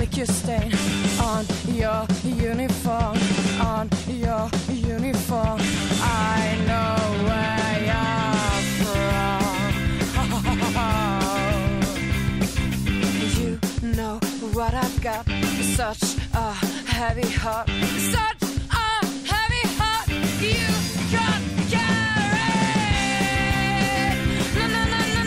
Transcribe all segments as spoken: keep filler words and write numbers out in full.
liquor stain on your uniform, on your uniform. I know where you're from. You know what I've got, such a heavy heart, such a heavy heart. You can't carry. No, no, no, no,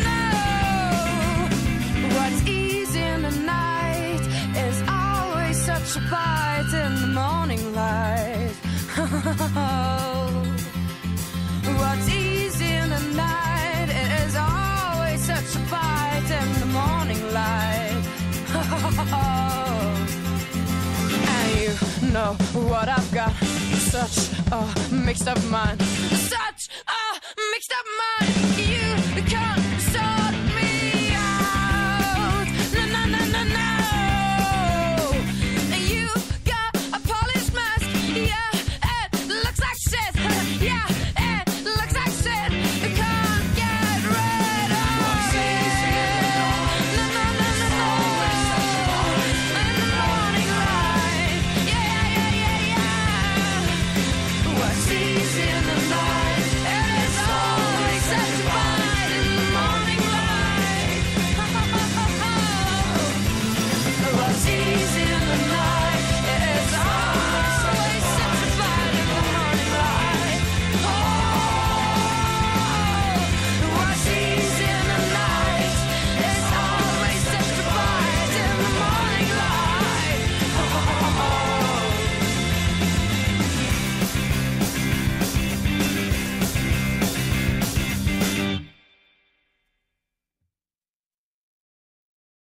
no. What's easy in the night is always such a bite in the morning light. What's easy in the night is always such a bite in the morning light. And you know what I've got, such a mixed up mind, such a mixed up mind.